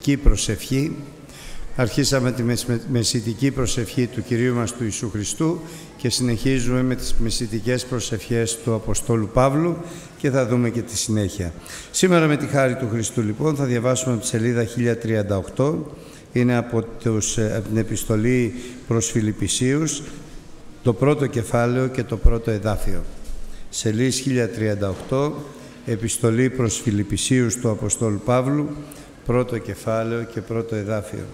μεσητική προσευχή. Αρχίσαμε τη μεσητική προσευχή του Κυρίου μας του Ιησού Χριστού και συνεχίζουμε με τις μεσητικές προσευχές του Αποστόλου Παύλου και θα δούμε και τη συνέχεια. Σήμερα με τη χάρη του Χριστού λοιπόν θα διαβάσουμε από τη σελίδα 1038, είναι από την επιστολή προς Φιλιππισίους, το πρώτο κεφάλαιο και το πρώτο εδάφιο. Σελίδα 1038, επιστολή προς Φιλιππισίους του Αποστόλου Παύλου, πρώτο κεφάλαιο και πρώτο εδάφιο.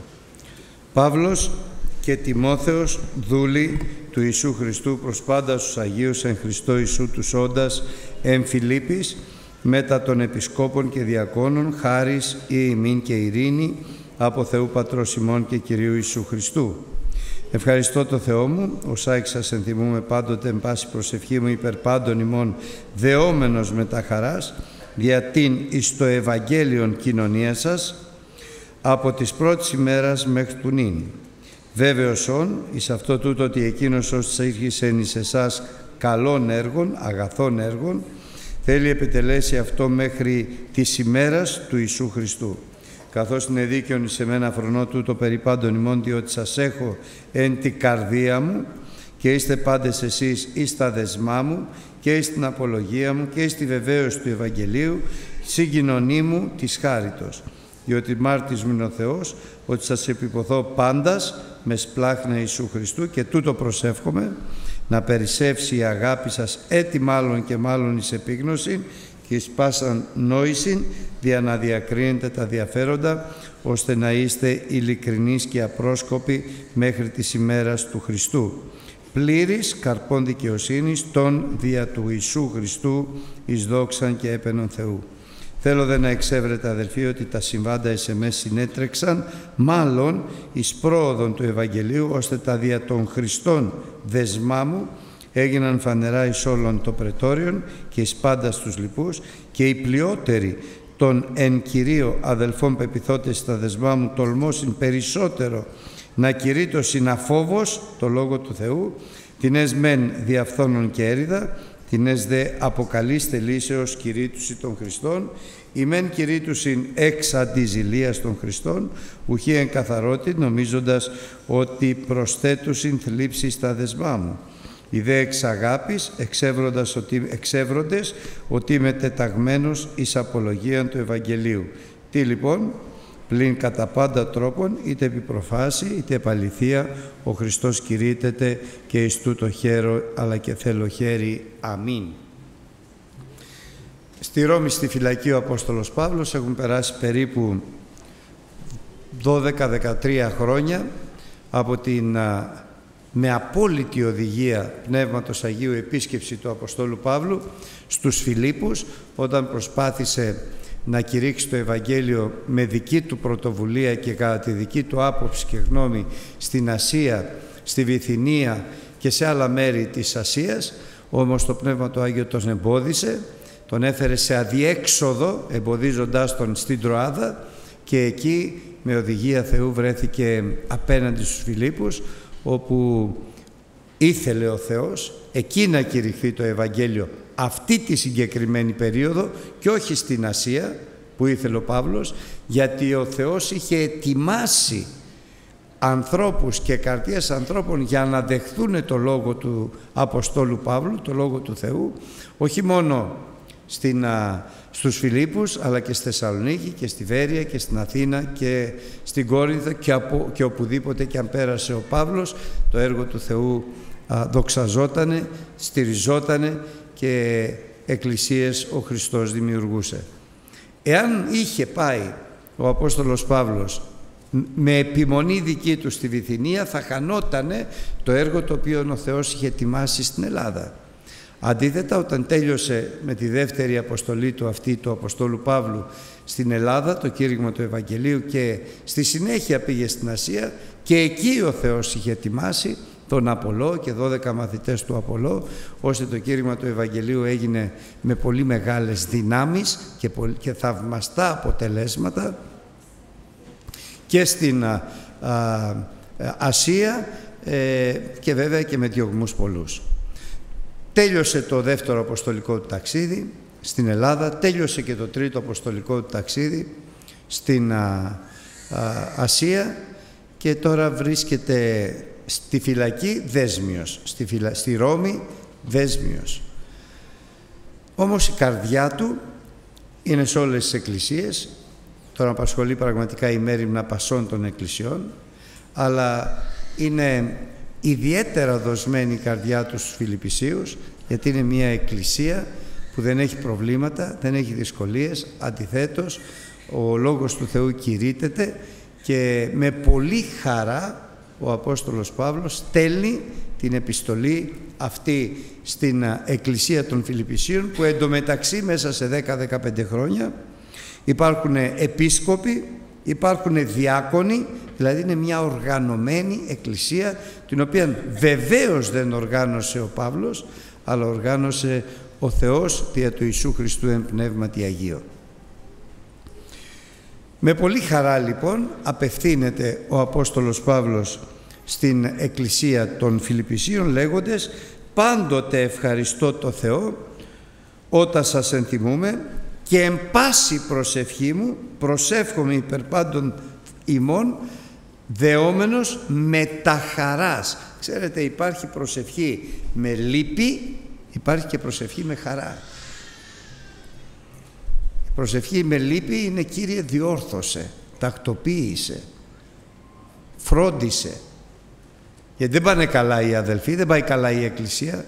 Παύλος και Τιμόθεος, δούλοι του Ιησού Χριστού, προς πάντα στους Αγίους εν Χριστώ Ιησού τους όντας εν Φιλίππης, μετά των επισκόπων και διακόνων, χάρις ή ημίν και ειρήνη από Θεού Πατρός ημών και Κυρίου Ιησού Χριστού. Ευχαριστώ το Θεό μου, όσα εξ σας ενθυμούμε πάντοτε εν πάση προσευχή μου υπερ πάντων ημών, δεόμενος με τα χαράς, δια την εις το Ευαγγέλιον κοινωνία σας, από τις πρώτης ημέρας μέχρι του νυν. Βέβαιος όν, εις αυτό τούτο ότι εκείνος ως ήρχισεν εις εσάς καλών έργων, αγαθών έργων, θέλει επιτελέσει αυτό μέχρι της ημέρας του Ιησού Χριστού. Καθώς είναι δίκαιον εις εμένα φρονώ τούτο περί πάντων ημών, διότι σας έχω εν τη καρδία μου και είστε πάντες εσείς εις τα δεσμά μου και εις την απολογία μου και εις τη βεβαίωση του Ευαγγελίου, συγκοινωνή μου της χάριτος. Διότι μάρτης μου είναι ο Θεός, ότι σας επιποθώ πάντας με σπλάχνα Ιησού Χριστού, και τούτο προσεύχομαι, να περισσεύσει η αγάπη σας έτη μάλλον και μάλλον εις επίγνωση και εις πάσαν νόησιν, δια να διακρίνετε τα διαφέροντα, ώστε να είστε ειλικρινείς και απρόσκοποι μέχρι της ημέρας του Χριστού, πλήρης καρπών δικαιοσύνης των δια του Ιησού Χριστού εις δόξαν και έπαινον Θεού. Θέλω δε να εξεύρετε, αδελφοί, ότι τα συμβάντα εις εμές συνέτρεξαν μάλλον εις πρόοδον του Ευαγγελίου, ώστε τα δια των Χριστών δεσμά μου έγιναν φανερά εις όλων το πρετόριον και εις πάντα τους λοιπούς, και οι πλειότεροι των εν Κυρίω αδελφών πεπιθώτες στα δεσμά μου τολμώσιν περισσότερο να κηρύττωσιν αφόβος το Λόγο του Θεού, την εσμέν διαφθόνων και έριδα, την ες δε αποκαλείς θελήσεως κηρύττουση των Χριστών, η μεν κηρύττουσιν εξ αντιζηλίας των Χριστών, ουχή εν καθαρότη, νομίζοντας ότι προσθέτουσιν θλίψη στα δεσμά μου. Οι δε εξ αγάπης, εξεύροντες ότι είμαι τεταγμένος εις απολογίαν του Ευαγγελίου. Τι λοιπόν? Πλην κατά πάντα τρόπον, είτε επί προφάση, είτε επ' αληθεία, ο Χριστός κηρύττεται και εις τούτο χαίρο, αλλά και θέλω χέρι. Αμήν. Στη Ρώμη, στη φυλακή, ο Απόστολος Παύλος, έχουν περάσει περίπου 12-13 χρόνια από την με απόλυτη οδηγία Πνεύματος Αγίου επίσκεψη του Αποστόλου Παύλου στους Φιλίππους, όταν προσπάθησε να κηρύξει το Ευαγγέλιο με δική του πρωτοβουλία και κατά τη δική του άποψη και γνώμη στην Ασία, στη Βυθινία και σε άλλα μέρη της Ασίας. Όμως το Πνεύμα του Άγιο τον εμπόδισε, τον έφερε σε αδιέξοδο, εμποδίζοντάς τον στην Τροάδα, και εκεί με οδηγία Θεού βρέθηκε απέναντι στους Φιλίππους, όπου ήθελε ο Θεός εκεί να κηρυχθεί το Ευαγγέλιο αυτή τη συγκεκριμένη περίοδο και όχι στην Ασία που ήθελε ο Παύλος, γιατί ο Θεός είχε ετοιμάσει ανθρώπους και καρδιές ανθρώπων για να δεχθούν το λόγο του Αποστόλου Παύλου, το λόγο του Θεού, όχι μόνο στους Φιλίππους, αλλά και στη Θεσσαλονίκη και στη Βέρεια και στην Αθήνα και στην Κόρινθο και οπουδήποτε και αν πέρασε ο Παύλος, το έργο του Θεού δοξαζότανε, στηριζότανε και εκκλησίες ο Χριστός δημιουργούσε. Εάν είχε πάει ο Απόστολος Παύλος με επιμονή δική του στη Βυθινία, θα χανότανε το έργο το οποίο ο Θεός είχε ετοιμάσει στην Ελλάδα. Αντίθετα, όταν τέλειωσε με τη δεύτερη αποστολή του αυτή του Αποστόλου Παύλου στην Ελλάδα, το κήρυγμα του Ευαγγελίου, και στη συνέχεια πήγε στην Ασία, και εκεί ο Θεός είχε ετοιμάσει τον Απολώ και 12 μαθητές του Απολώ, ώστε το κήρυγμα του Ευαγγελίου έγινε με πολύ μεγάλες δυνάμεις και θαυμαστά αποτελέσματα και στην Ασία και βέβαια και με διωγμούς πολλούς. Τέλειωσε το δεύτερο αποστολικό του ταξίδι στην Ελλάδα, τέλειωσε και το τρίτο αποστολικό του ταξίδι στην Ασία και τώρα βρίσκεται στη φυλακή δέσμιος, στη Ρώμη δέσμιος. Όμως η καρδιά του είναι σε όλες τις εκκλησίες, τον απασχολεί πραγματικά η μέριμνα πασών των εκκλησιών, αλλά είναι ιδιαίτερα δοσμένη η καρδιά του στους Φιλιππισίους, γιατί είναι μια εκκλησία που δεν έχει προβλήματα, δεν έχει δυσκολίες, αντιθέτως ο Λόγος του Θεού κηρύττεται και με πολύ χαρά ο Απόστολος Παύλος στέλνει την επιστολή αυτή στην εκκλησία των Φιλιππισίων, που εντωμεταξύ μέσα σε 10-15 χρόνια υπάρχουν επίσκοποι, υπάρχουν διάκονοι, δηλαδή είναι μια οργανωμένη εκκλησία, την οποία βεβαίως δεν οργάνωσε ο Παύλος, αλλά οργάνωσε ο Θεός δια του Ιησού Χριστού εν πνεύματι Αγίο. Με πολύ χαρά λοιπόν απευθύνεται ο Απόστολος Παύλος στην εκκλησία των Φιλιππισίων λέγοντες: «Πάντοτε ευχαριστώ το Θεό όταν σας ενθυμούμε και εν πάση προσευχή μου προσεύχομαι υπερ πάντων ημών δεόμενος με τα χαράς». Ξέρετε, υπάρχει προσευχή με λύπη, υπάρχει και προσευχή με χαρά. Η προσευχή με λύπη είναι: Κύριε, διόρθωσε, τακτοποίησε, φρόντισε. Γιατί δεν πάνε καλά οι αδελφοί, δεν πάει καλά η εκκλησία.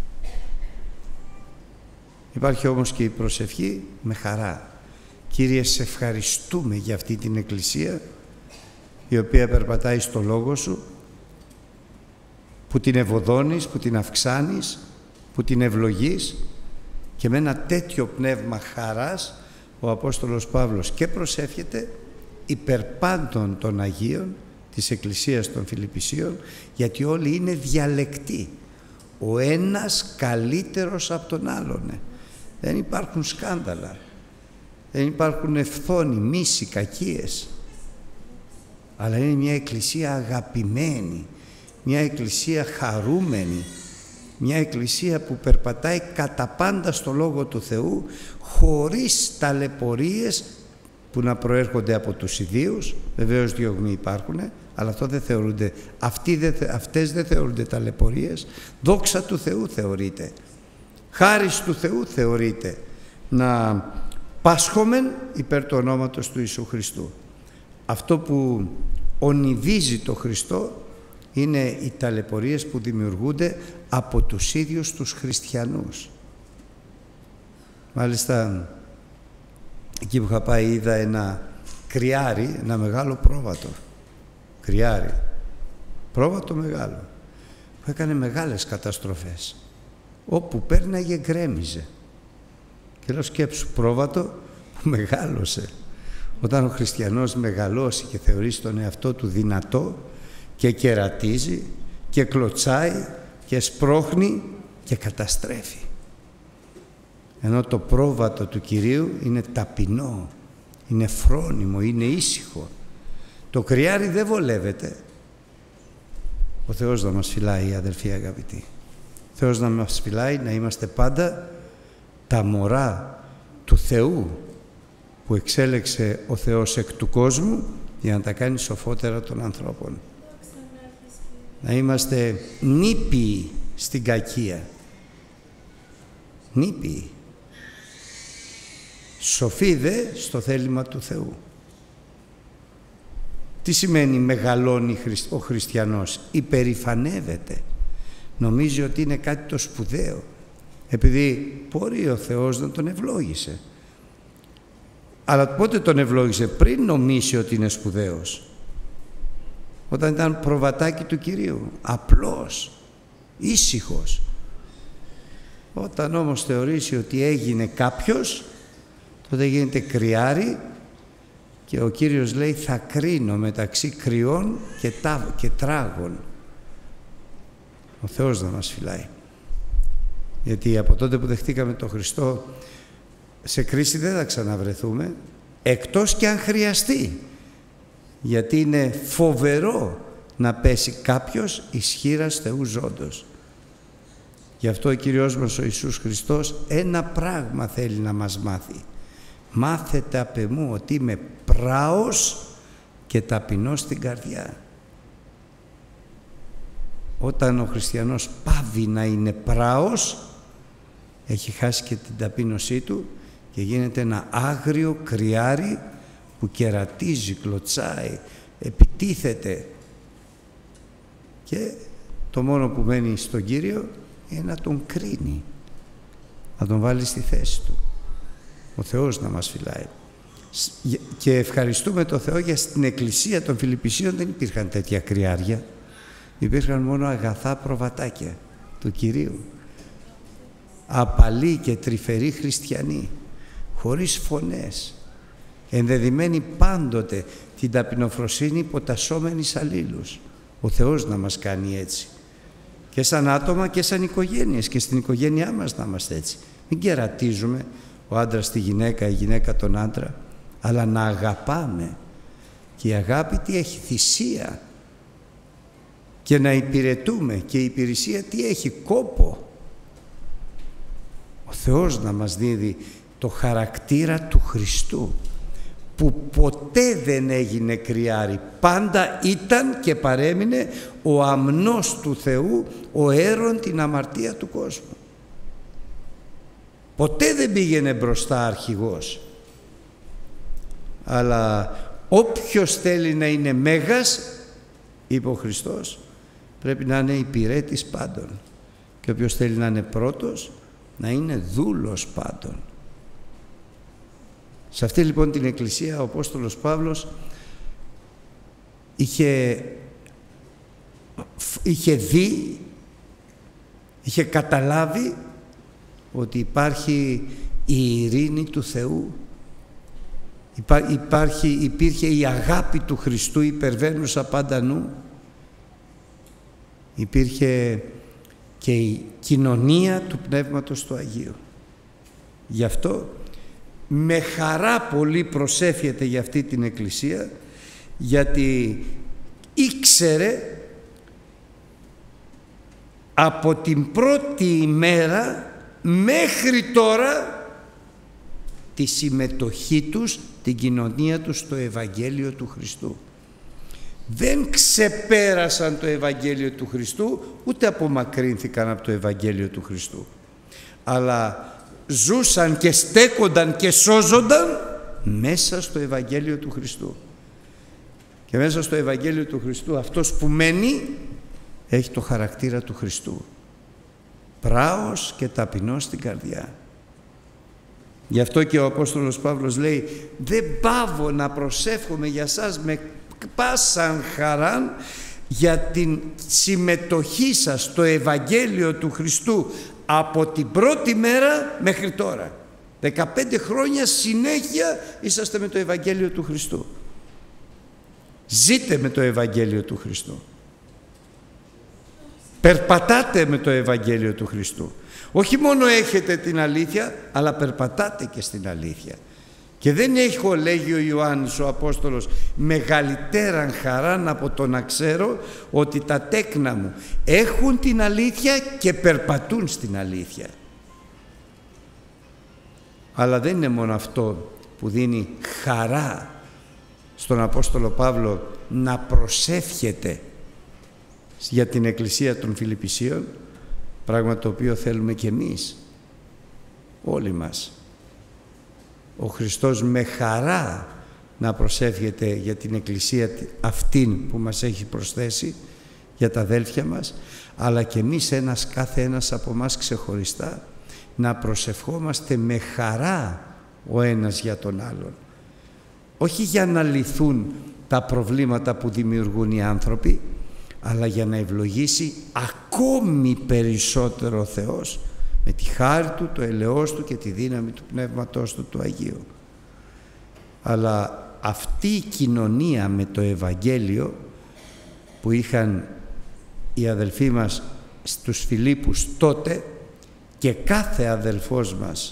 Υπάρχει όμως και η προσευχή με χαρά. Κύριε, σε ευχαριστούμε για αυτή την εκκλησία η οποία περπατάει στο Λόγο Σου, που την ευωδώνεις, που την αυξάνεις, που την ευλογείς, και με ένα τέτοιο πνεύμα χαράς ο Απόστολος Παύλος και προσεύχεται υπερ πάντων των Αγίων της Εκκλησίας των Φιλιππισίων, γιατί όλοι είναι διαλεκτοί, ο ένας καλύτερος από τον άλλον. Δεν υπάρχουν σκάνδαλα, δεν υπάρχουν ευθόνοι, μίση, κακίες, αλλά είναι μια εκκλησία αγαπημένη, μια εκκλησία χαρούμενη, μια εκκλησία που περπατάει κατά πάντα στο Λόγο του Θεού, χωρίς ταλαιπωρίες που να προέρχονται από τους ιδίους. Βεβαίως διωγμοί υπάρχουν, αλλά αυτό δεν θεωρούνται, αυτές δεν θεωρούνται ταλαιπωρίες. Δόξα του Θεού θεωρείται, χάρις του Θεού θεωρείται να πάσχομεν υπέρ του ονόματος του Ιησού Χριστού. Αυτό που ονειδίζει το Χριστό είναι οι ταλαιπωρίες που δημιουργούνται από τους ίδιους τους χριστιανούς. Μάλιστα, εκεί που είχα πάει είδα ένα κρυάρι, ένα μεγάλο πρόβατο. Κρυάρι, πρόβατο μεγάλο, που έκανε μεγάλες καταστροφές. Όπου πέρναγε γκρέμιζε. Και λέω, σκέψου, πρόβατο που μεγάλωσε. Όταν ο χριστιανός μεγαλώσει και θεωρήσει τον εαυτό του δυνατό και κερατίζει και κλωτσάει και σπρώχνει και καταστρέφει. Ενώ το πρόβατο του Κυρίου είναι ταπεινό, είναι φρόνιμο, είναι ήσυχο. Το κρυάρι δεν βολεύεται. Ο Θεός να μας φυλάει, αδελφοί αγαπητοί. Ο Θεός να μας φυλάει να είμαστε πάντα τα μωρά του Θεού, που εξέλεξε ο Θεός εκ του κόσμου για να τα κάνει σοφότερα των ανθρώπων. Να είμαστε νήπιοι στην κακία. Νήπιοι. Σοφοί δε στο θέλημα του Θεού. Τι σημαίνει μεγαλώνει ο χριστιανός? Υπερηφανεύεται. Νομίζει ότι είναι κάτι το σπουδαίο, επειδή μπορεί ο Θεός να τον ευλόγησε. Αλλά πότε τον ευλόγησε? Πριν νομίσει ότι είναι σπουδαίος. Όταν ήταν προβατάκι του Κυρίου, απλός, ήσυχος. Όταν όμως θεωρήσει ότι έγινε κάποιος, τότε γίνεται κρυάρι και ο Κύριος λέει, θα κρίνω μεταξύ κρυών και τράγων. Ο Θεός να μας φυλάει. Γιατί από τότε που δεχτήκαμε τον Χριστό, σε κρίση δεν θα ξαναβρεθούμε, εκτός και αν χρειαστεί. Γιατί είναι φοβερό να πέσει κάποιος ισχύρας Θεού ζώντος. Γι' αυτό ο Κύριος μας ο Ιησούς Χριστός ένα πράγμα θέλει να μας μάθει. Μάθετε απ' εμού ότι είμαι πράος και ταπεινός στην καρδιά. Όταν ο χριστιανός πάβει να είναι πράος, έχει χάσει και την ταπείνωσή του και γίνεται ένα άγριο κρυάρι που κερατίζει, κλωτσάει, επιτίθεται, και το μόνο που μένει στον Κύριο είναι να τον κρίνει, να τον βάλει στη θέση του. Ο Θεός να μας φυλάει. Και ευχαριστούμε τον Θεό, για στην εκκλησία των Φιλιππισίων δεν υπήρχαν τέτοια κρυάρια. Υπήρχαν μόνο αγαθά προβατάκια του Κυρίου. Απαλοί και τρυφεροί χριστιανοί, χωρίς φωνές, ενδεδειμένοι πάντοτε την ταπεινοφροσύνη υποτασσόμενοι σ' αλλήλους. Ο Θεός να μας κάνει έτσι. Και σαν άτομα και σαν οικογένειες, και στην οικογένειά μας να είμαστε έτσι. Μην κερατίζουμε ο άντρας τη γυναίκα, η γυναίκα τον άντρα, αλλά να αγαπάμε. Και η αγάπη τι έχει? Θυσία. Και να υπηρετούμε. Και η υπηρεσία τι έχει? Κόπο. Ο Θεός να μας δίδει το χαρακτήρα του Χριστού, που ποτέ δεν έγινε κρυάρι, πάντα ήταν και παρέμεινε ο αμνός του Θεού, ο αίρον την αμαρτία του κόσμου. Ποτέ δεν πήγαινε μπροστά αρχηγός. Αλλά όποιος θέλει να είναι μέγας, είπε ο Χριστός, πρέπει να είναι υπηρέτης πάντων. Και όποιος θέλει να είναι πρώτος, να είναι δούλος πάντων. Σε αυτή λοιπόν την εκκλησία ο Απόστολος Παύλος είχε δει, είχε καταλάβει ότι υπάρχει η ειρήνη του Θεού, υπήρχε η αγάπη του Χριστού υπερβαίνουσα πάντα νου, υπήρχε και η κοινωνία του Πνεύματος του Αγίου. Γι' αυτό με χαρά πολύ προσεύχεται για αυτή την εκκλησία, γιατί ήξερε από την πρώτη ημέρα μέχρι τώρα τη συμμετοχή τους, την κοινωνία τους στο Ευαγγέλιο του Χριστού. Δεν ξεπέρασαν το Ευαγγέλιο του Χριστού, ούτε απομακρύνθηκαν από το Ευαγγέλιο του Χριστού, αλλά ζούσαν και στέκονταν και σώζονταν μέσα στο Ευαγγέλιο του Χριστού. Και μέσα στο Ευαγγέλιο του Χριστού αυτός που μένει έχει το χαρακτήρα του Χριστού, πράος και ταπεινός στην καρδιά. Γι' αυτό και ο Απόστολος Παύλος λέει, δεν παύω να προσεύχομαι για σας με πάσαν χαράν για την συμμετοχή σας στο Ευαγγέλιο του Χριστού από την πρώτη μέρα μέχρι τώρα. 15 χρόνια συνέχεια είσαστε με το Ευαγγέλιο του Χριστού. Ζείτε με το Ευαγγέλιο του Χριστού. Περπατάτε με το Ευαγγέλιο του Χριστού. Όχι μόνο έχετε την αλήθεια, αλλά περπατάτε και στην αλήθεια. Και δεν έχω, λέγει ο Ιωάννης ο Απόστολος, μεγαλύτεραν χαράν από το να ξέρω ότι τα τέκνα μου έχουν την αλήθεια και περπατούν στην αλήθεια. Αλλά δεν είναι μόνο αυτό που δίνει χαρά στον Απόστολο Παύλο να προσεύχεται για την Εκκλησία των Φιλιππισίων, πράγμα το οποίο θέλουμε και εμείς, όλοι μας. Ο Χριστός με χαρά να προσεύχεται για την Εκκλησία αυτήν που μας έχει προσθέσει, για τα αδέλφια μας, αλλά και εμείς κάθε ένας από μας ξεχωριστά να προσευχόμαστε με χαρά ο ένας για τον άλλον. Όχι για να λυθούν τα προβλήματα που δημιουργούν οι άνθρωποι, αλλά για να ευλογήσει ακόμη περισσότερο ο Θεός με τη χάρη Του, το ελεός Του και τη δύναμη του Πνεύματός Του, του Αγίου. Αλλά αυτή η κοινωνία με το Ευαγγέλιο που είχαν οι αδελφοί μας στους Φιλίππους τότε, και κάθε αδελφός μας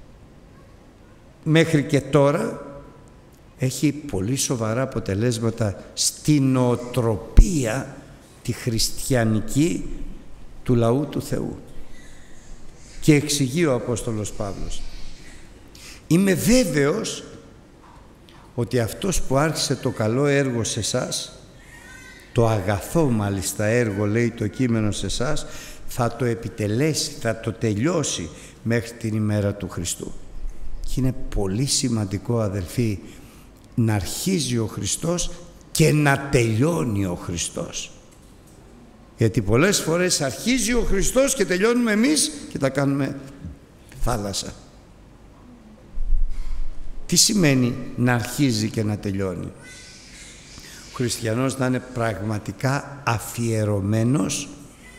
μέχρι και τώρα, έχει πολύ σοβαρά αποτελέσματα στην νοοτροπία τη χριστιανική του λαού του Θεού. Και εξηγεί ο Απόστολος Παύλος, είμαι βέβαιος ότι αυτός που άρχισε το καλό έργο σε εσάς, το αγαθό μάλιστα έργο λέει το κείμενο σε εσάς, θα το επιτελέσει, θα το τελειώσει μέχρι την ημέρα του Χριστού. Και είναι πολύ σημαντικό, αδελφοί, να αρχίζει ο Χριστός και να τελειώνει ο Χριστός. Γιατί πολλές φορές αρχίζει ο Χριστός και τελειώνουμε εμείς και τα κάνουμε θάλασσα. Τι σημαίνει να αρχίζει και να τελειώνει? Ο χριστιανός να είναι πραγματικά αφιερωμένος,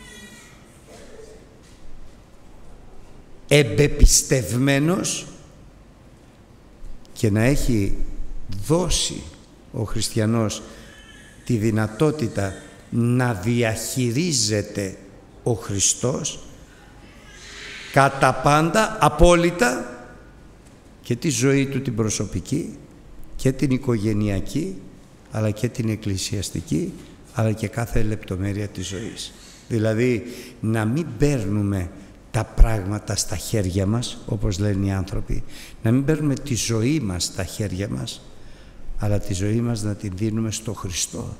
εμπεπιστευμένος και να έχει δώσει ο χριστιανός τη δυνατότητα να διαχειρίζεται ο Χριστός κατά πάντα, απόλυτα, και τη ζωή του την προσωπική και την οικογενειακή, αλλά και την εκκλησιαστική, αλλά και κάθε λεπτομέρεια της ζωής. Δηλαδή να μην παίρνουμε τα πράγματα στα χέρια μας, όπως λένε οι άνθρωποι, να μην παίρνουμε τη ζωή μας στα χέρια μας, αλλά τη ζωή μας να την δίνουμε στο Χριστό.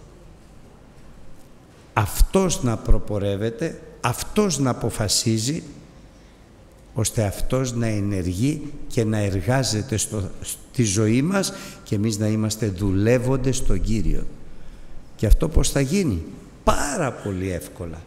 Αυτός να προπορεύεται, αυτός να αποφασίζει, ώστε αυτός να ενεργεί και να εργάζεται στη ζωή μας και εμείς να είμαστε δουλεύοντες στον Κύριο. Και αυτό πώς θα γίνει? Πάρα πολύ εύκολα.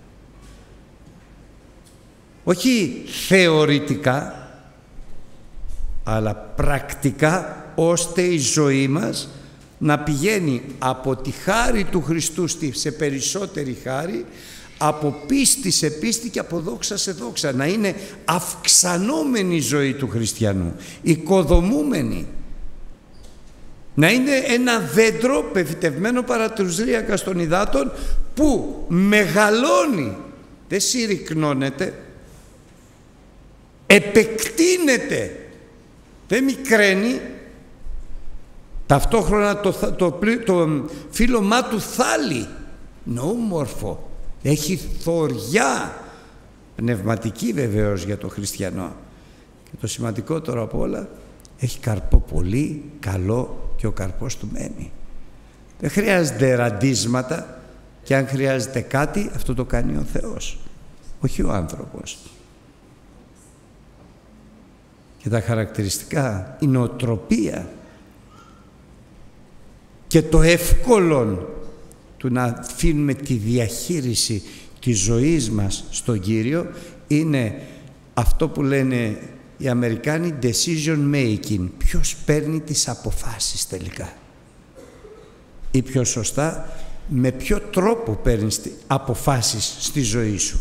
Όχι θεωρητικά, αλλά πρακτικά, ώστε η ζωή μας να πηγαίνει από τη χάρη του Χριστού σε περισσότερη χάρη, από πίστη σε πίστη και από δόξα σε δόξα. Να είναι αυξανόμενη η ζωή του χριστιανού, οικοδομούμενη. Να είναι ένα δέντρο πεφυτευμένο παρά τους ρύακας των υδάτων που μεγαλώνει, δεν συρρυκνώνεται, επεκτείνεται, δεν μικραίνει, ταυτόχρονα το φύλλωμά του θάλει, νεόμορφο, έχει θωριά πνευματική βεβαίως για το χριστιανό, και το σημαντικότερο από όλα, έχει καρπό πολύ καλό και ο καρπός του μένει. Δεν χρειάζεται ραντίσματα, και αν χρειάζεται κάτι, αυτό το κάνει ο Θεός, όχι ο άνθρωπος. Και τα χαρακτηριστικά, η νοοτροπία και το εύκολο του να αφήνουμε τη διαχείριση της ζωής μας στον Κύριο είναι αυτό που λένε οι Αμερικάνοι decision making. Ποιος παίρνει τις αποφάσεις τελικά, ή πιο σωστά με ποιο τρόπο παίρνεις αποφάσεις στη ζωή σου.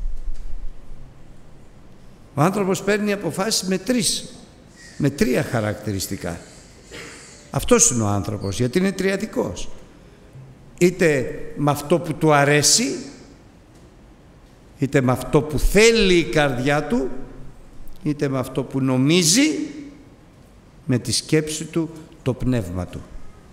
Ο άνθρωπος παίρνει αποφάσεις με τρία χαρακτηριστικά. Αυτός είναι ο άνθρωπος, γιατί είναι τριαδικός. Είτε με αυτό που του αρέσει, είτε με αυτό που θέλει η καρδιά του, είτε με αυτό που νομίζει, με τη σκέψη του, το πνεύμα του.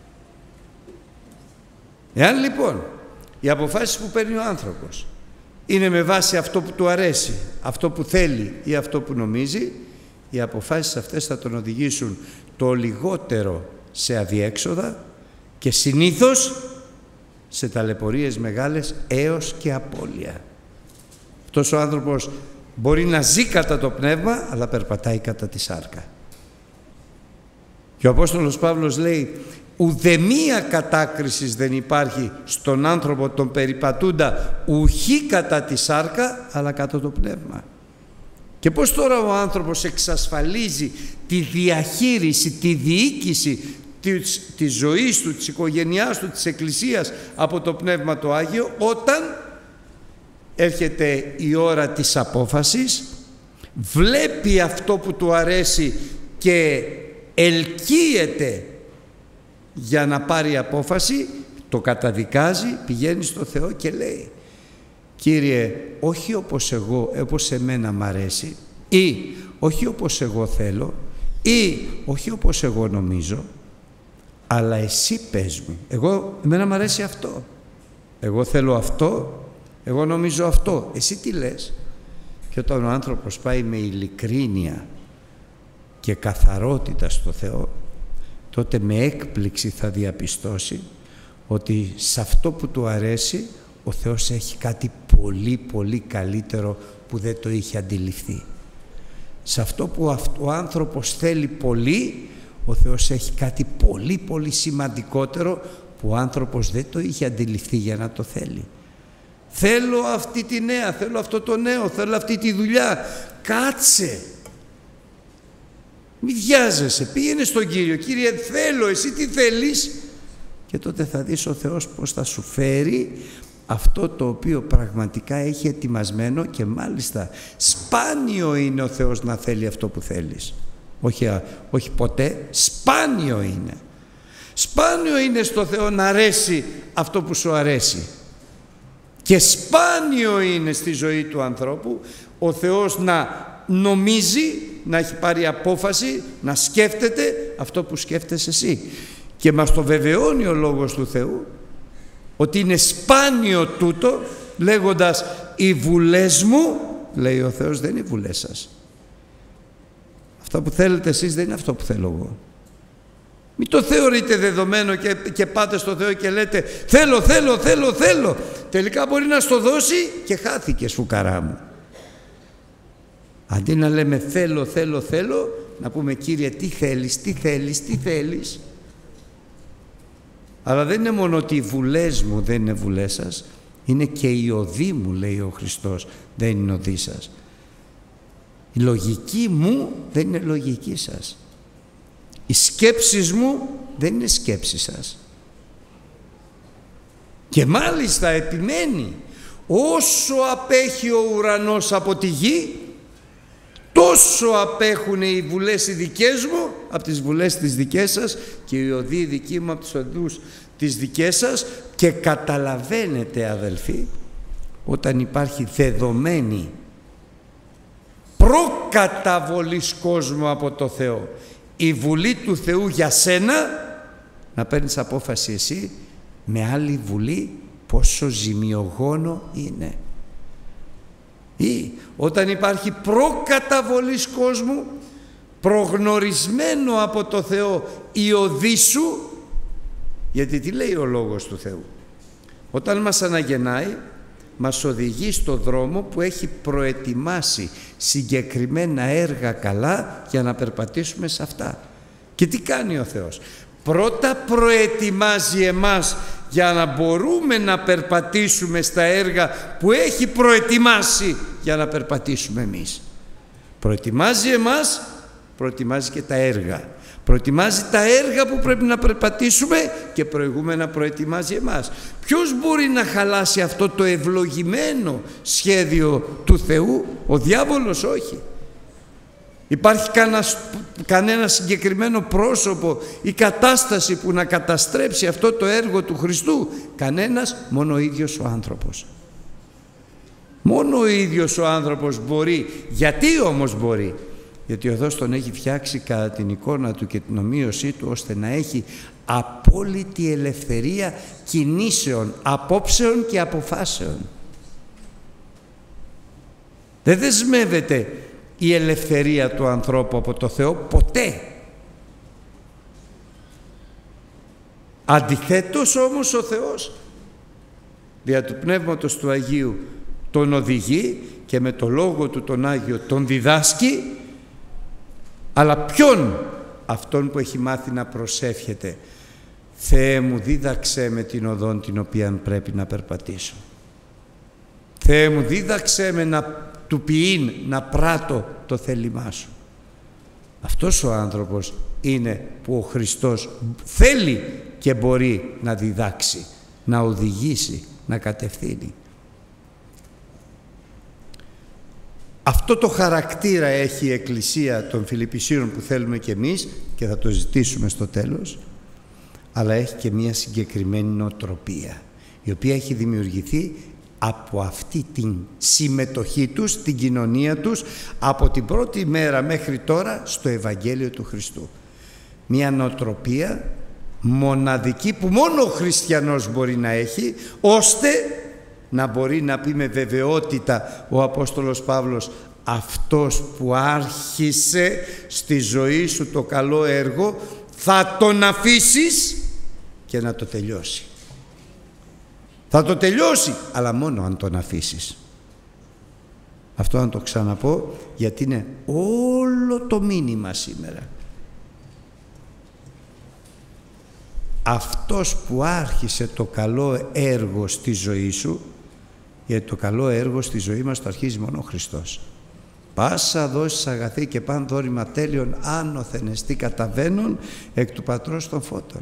Εάν λοιπόν οι αποφάσεις που παίρνει ο άνθρωπος είναι με βάση αυτό που του αρέσει, αυτό που θέλει ή αυτό που νομίζει, οι αποφάσεις αυτές θα τον οδηγήσουν το λιγότερο σε αδιέξοδα και συνήθως σε ταλαιπωρίες μεγάλες έως και απώλεια. Αυτός ο άνθρωπος μπορεί να ζει κατά το πνεύμα, αλλά περπατάει κατά τη σάρκα. Και ο Απόστολος Παύλος λέει, ουδεμία κατάκρισης δεν υπάρχει στον άνθρωπο τον περιπατούντα ουχή κατά τη σάρκα, αλλά κατά το πνεύμα. Και πώς τώρα ο άνθρωπος εξασφαλίζει τη διαχείριση, τη διοίκηση της ζωής του, της οικογένειάς του, της Εκκλησίας από το Πνεύμα το Άγιο, όταν έρχεται η ώρα της απόφασης, βλέπει αυτό που του αρέσει και ελκύεται για να πάρει απόφαση, το καταδικάζει, πηγαίνει στο Θεό και λέει, Κύριε, όχι όπως εμένα μ' αρέσει, ή όχι όπως εγώ θέλω, ή όχι όπως εγώ νομίζω, αλλά εσύ πες μου. Εμένα μ' αρέσει αυτό, εγώ θέλω αυτό, εγώ νομίζω αυτό, εσύ τι λες? Και όταν ο άνθρωπος πάει με ειλικρίνεια και καθαρότητα στο Θεό, τότε με έκπληξη θα διαπιστώσει ότι σε αυτό που του αρέσει ο Θεός έχει κάτι πολύ πολύ καλύτερο που δεν το είχε αντιληφθεί. Σε αυτό που ο άνθρωπος θέλει πολύ, ο Θεός έχει κάτι πολύ πολύ σημαντικότερο που ο άνθρωπος δεν το είχε αντιληφθεί για να το θέλει. Θέλω αυτή τη νέα, θέλω αυτό το νέο, θέλω αυτή τη δουλειά. Κάτσε. Μη βιάζεσαι, πήγαινε στον Κύριο. Κύριε, θέλω, εσύ τι θέλεις? Και τότε θα δεις ο Θεός πώς θα σου φέρει αυτό το οποίο πραγματικά έχει ετοιμασμένο, και μάλιστα σπάνιο είναι ο Θεός να θέλει αυτό που θέλεις. Όχι ποτέ, σπάνιο είναι. Σπάνιο είναι στο Θεό να αρέσει αυτό που σου αρέσει. Και σπάνιο είναι στη ζωή του ανθρώπου ο Θεός να νομίζει, να έχει πάρει απόφαση, να σκέφτεται αυτό που σκέφτεσαι εσύ. Και μας το βεβαιώνει ο Λόγος του Θεού ότι είναι σπάνιο τούτο, λέγοντας οι βουλές μου, λέει ο Θεός, δεν είναι οι βουλές σας. Αυτό που θέλετε εσείς δεν είναι αυτό που θέλω εγώ. Μην το θεωρείτε δεδομένο και πάτε στο Θεό και λέτε θέλω. Τελικά μπορεί να στο δώσει και χάθηκες, φουκαρά μου. Αντί να λέμε θέλω, να πούμε Κύριε τι θέλεις. Αλλά δεν είναι μόνο ότι οι βουλές μου δεν είναι βουλές σας, είναι και η οδή μου, λέει ο Χριστός, δεν είναι οδή σας. Η λογική μου δεν είναι λογική σας. Οι σκέψεις μου δεν είναι σκέψεις σας. Και μάλιστα επιμένει, όσο απέχει ο ουρανός από τη γη, τόσο απέχουν οι βουλές οι δικές μου από τις βουλές τις δικές σας και οι οδοί δικοί μου από τις οδούς τις δικές σας. Και καταλαβαίνετε, αδελφοί, όταν υπάρχει δεδομένη προκαταβολής κόσμου από το Θεό, η βουλή του Θεού για σένα, να παίρνεις απόφαση εσύ με άλλη βουλή πόσο ζημιογόνο είναι. Ή όταν υπάρχει προκαταβολής κόσμου, προγνωρισμένο από το Θεό η οδή σου, γιατί τι λέει ο Λόγος του Θεού? Όταν μας αναγεννάει, μας οδηγεί στο δρόμο που έχει προετοιμάσει συγκεκριμένα έργα καλά για να περπατήσουμε σε αυτά. Και τι κάνει ο Θεός? Πρώτα προετοιμάζει εμάς για να μπορούμε να περπατήσουμε στα έργα που έχει προετοιμάσει για να περπατήσουμε εμείς. Προετοιμάζει εμάς, προετοιμάζει και τα έργα. Προετοιμάζει τα έργα που πρέπει να περπατήσουμε και προηγούμενα προετοιμάζει εμάς. Ποιος μπορεί να χαλάσει αυτό το ευλογημένο σχέδιο του Θεού? Ο διάβολος όχι. Υπάρχει κανένα συγκεκριμένο πρόσωπο ή κατάσταση που να καταστρέψει αυτό το έργο του Χριστού? Κανένας, μόνο ο ίδιος ο άνθρωπος. Μόνο ο ίδιος ο άνθρωπος μπορεί. Γιατί όμως μπορεί? Γιατί ο Θεός τον έχει φτιάξει κατά την εικόνα του και την ομοίωσή του, ώστε να έχει απόλυτη ελευθερία κινήσεων, απόψεων και αποφάσεων. Δεν δεσμεύεται η ελευθερία του ανθρώπου από το Θεό ποτέ. Αντιθέτως όμως ο Θεός δια του Πνεύματος του Αγίου τον οδηγεί και με το Λόγο του τον Άγιο τον διδάσκει. Αλλά ποιον? Αυτόν που έχει μάθει να προσεύχεται. Θεέ μου, δίδαξέ με την οδόν την οποία πρέπει να περπατήσω. Θεέ μου, δίδαξέ με του ποιήν να πράττω το θέλημά σου. Αυτός ο άνθρωπος είναι που ο Χριστός θέλει και μπορεί να διδάξει, να οδηγήσει, να κατευθύνει. Αυτό το χαρακτήρα έχει η Εκκλησία των Φιλιππισίων που θέλουμε και εμείς και θα το ζητήσουμε στο τέλος, αλλά έχει και μια συγκεκριμένη νοοτροπία η οποία έχει δημιουργηθεί από αυτή την συμμετοχή τους στην κοινωνία τους από την πρώτη μέρα μέχρι τώρα στο Ευαγγέλιο του Χριστού. Μια νοοτροπία μοναδική που μόνο ο χριστιανός μπορεί να έχει, ώστε να μπορεί να πει με βεβαιότητα ο Απόστολος Παύλος, αυτός που άρχισε στη ζωή σου το καλό έργο θα τον αφήσεις και να το τελειώσει. Θα το τελειώσει, αλλά μόνο αν τον αφήσεις. Αυτό να το ξαναπώ, γιατί είναι όλο το μήνυμα σήμερα. Αυτός που άρχισε το καλό έργο στη ζωή σου, γιατί το καλό έργο στη ζωή μας το αρχίζει μόνο ο Χριστός. Πάσα δώσεις αγαθή και παν δώρημα τέλειων άνωθεν εστί καταβαίνουν εκ του Πατρός των φώτων.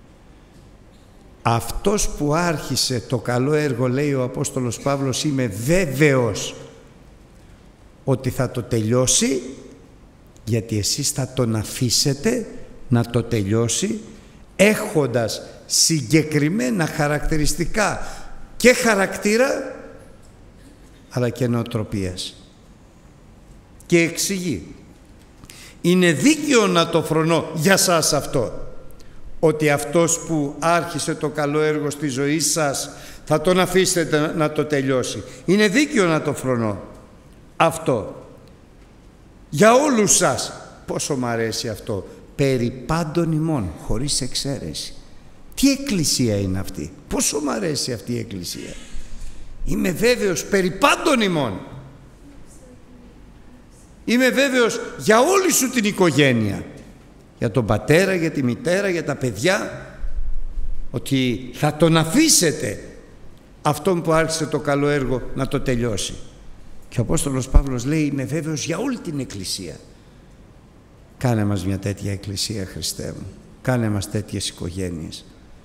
Αυτός που άρχισε το καλό έργο, λέει ο Απόστολος Παύλος, είμαι βέβαιος ότι θα το τελειώσει, γιατί εσείς θα τον αφήσετε να το τελειώσει, έχοντας συγκεκριμένα χαρακτηριστικά και χαρακτήρα, αλλά και νοοτροπίας. Και εξηγεί, είναι δίκαιο να το φρονώ για σας αυτό, ότι αυτός που άρχισε το καλό έργο στη ζωή σας θα τον αφήσετε να το τελειώσει. Είναι δίκαιο να το φρονώ αυτό για όλους σας. Πόσο μ' αρέσει αυτό. Περί πάντων ημών, χωρίς εξαίρεση. Τι εκκλησία είναι αυτή? Πόσο μ' αρέσει αυτή η εκκλησία. Είμαι βέβαιος περί πάντων ημών. Είμαι βέβαιος για όλη σου την οικογένεια, για τον πατέρα, για τη μητέρα, για τα παιδιά, ότι θα τον αφήσετε αυτόν που άρχισε το καλό έργο να το τελειώσει. Και ο Απόστολος Παύλος λέει, είμαι βέβαιος για όλη την εκκλησία. Κάνε μας μια τέτοια εκκλησία, Χριστέ μου. Κάνε μας τέτοιες οικογένειες.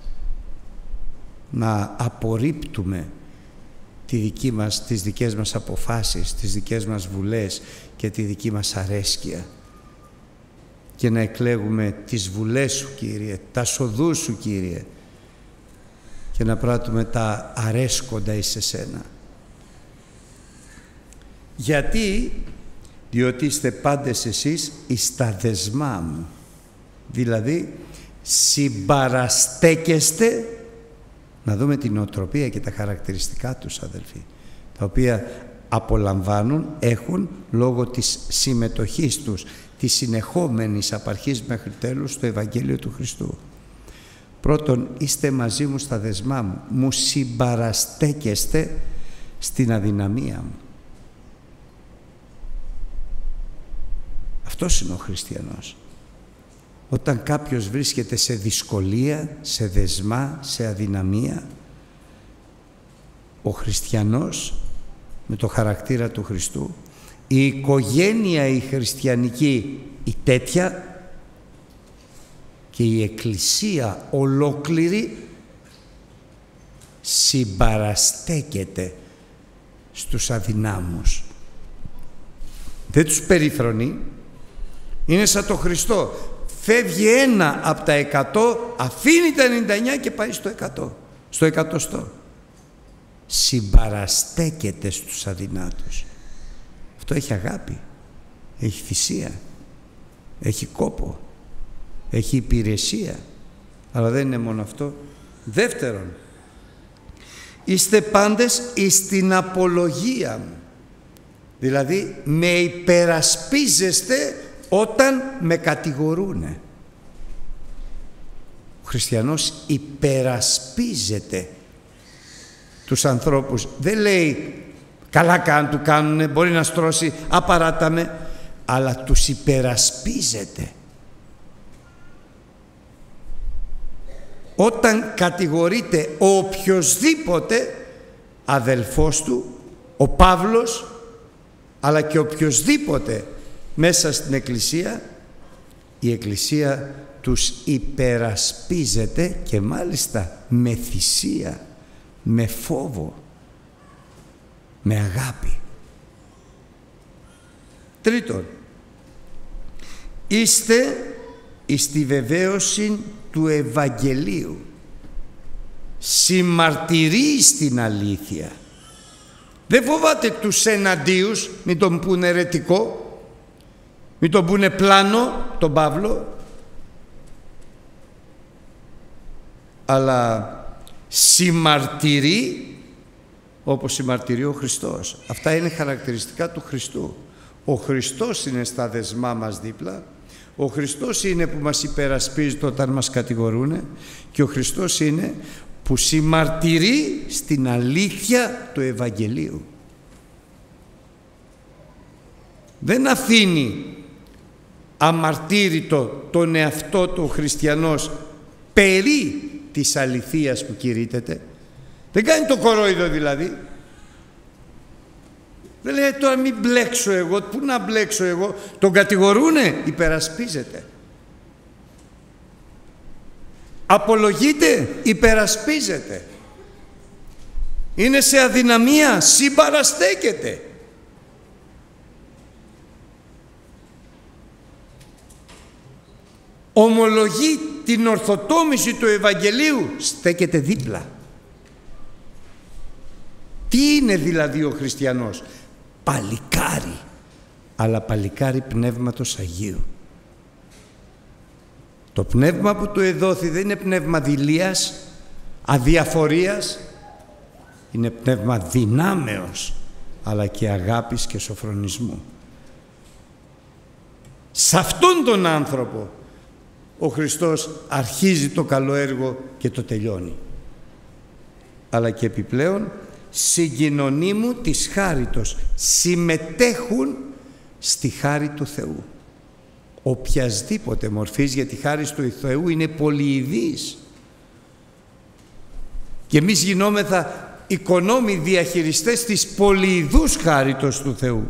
Να απορρίπτουμε τις δικές μας αποφάσεις, τις δικές μας βουλές και τη δική μας αρέσκεια, και να εκλέγουμε τις βουλές σου, Κύριε, τα σοδούς σου, Κύριε, και να πράττουμε τα αρέσκοντα εις εσένα. Γιατί? Διότι είστε πάντες εσείς εις τα δεσμά μου. Δηλαδή συμπαραστέκεστε. Να δούμε την νοοτροπία και τα χαρακτηριστικά τους, αδελφοί, τα οποία απολαμβάνουν, έχουν λόγω της συμμετοχής τους, της συνεχόμενης απ' αρχής μέχρι τέλους στο Ευαγγέλιο του Χριστού. Πρώτον, είστε μαζί μου στα δεσμά μου. Μου συμπαραστέκεστε στην αδυναμία μου. Αυτός είναι ο χριστιανός. Όταν κάποιος βρίσκεται σε δυσκολία, σε δεσμά, σε αδυναμία, ο χριστιανός με το χαρακτήρα του Χριστού, η οικογένεια η χριστιανική η τέτοια και η εκκλησία ολόκληρη συμπαραστέκεται στους αδυνάμους. Δεν τους περιφρονεί. Είναι σαν το Χριστό. Φεύγει ένα από τα 100, αφήνει τα 99 και πάει στο 100, στο 100. Συμπαραστέκεται στους αδυνάτους. Αυτό έχει αγάπη, έχει θυσία, έχει κόπο, έχει υπηρεσία. Αλλά δεν είναι μόνο αυτό. Δεύτερον, είστε πάντες εις την απολογία μου. Δηλαδή με υπερασπίζεστε όταν με κατηγορούνε. Ο χριστιανός υπερασπίζεται τους ανθρώπους. Δεν λέει καλά του κάνουνε, μπορεί να στρώσει, απαράταμε, αλλά τους υπερασπίζεται. Όταν κατηγορείται ο οποιοσδήποτε αδελφός του, ο Παύλος, αλλά και οποιοσδήποτε μέσα στην Εκκλησία, η Εκκλησία τους υπερασπίζεται, και μάλιστα με θυσία, με φόβο, με αγάπη. Τρίτον, είστε εις τη βεβαίωση του Ευαγγελίου, συμμαρτυρεί στην αλήθεια. Δεν φοβάται τους εναντίους, μην τον πούνε αιρετικό, μην τον πούνε πλάνο, τον Παύλο, αλλά συμμαρτυρεί όπως συμμαρτυρεί ο Χριστός. Αυτά είναι χαρακτηριστικά του Χριστού. Ο Χριστός είναι στα δεσμά μας δίπλα, Ο Χριστός είναι που μας υπερασπίζεται όταν μας κατηγορούνε και ο Χριστός είναι που συμμαρτυρεί στην αλήθεια του Ευαγγελίου. Δεν αφήνει αμαρτύρητο τον εαυτό του ο χριστιανός περί της αληθείας που κηρύττεται. Δεν κάνει το κορόιδο δηλαδή. Δεν λέει τώρα μην μπλέξω εγώ. Πού να μπλέξω εγώ? Τον κατηγορούνε, υπερασπίζεται. Απολογείται, υπερασπίζεται. Είναι σε αδυναμία, συμπαραστέκεται. Ομολογεί την ορθοτόμηση του Ευαγγελίου, στέκεται δίπλα. Τι είναι δηλαδή ο χριστιανός? Παλικάρι, αλλά παλικάρι πνεύματος Αγίου. Το πνεύμα που του εδόθη δεν είναι πνεύμα δειλίας, αδιαφορίας, είναι πνεύμα δυνάμεως, αλλά και αγάπης και σοφρονισμού. Σε αυτόν τον άνθρωπο ο Χριστός αρχίζει το καλό έργο και το τελειώνει. Αλλά και επιπλέον συγκοινωνεί μου της χάριτος, συμμετέχουν στη χάρη του Θεού. Οποιασδήποτε μορφής, γιατί η χάρη του Θεού είναι πολυειδής. Και εμείς γινόμεθα οικονόμοι διαχειριστές της πολυειδούς χάριτος του Θεού.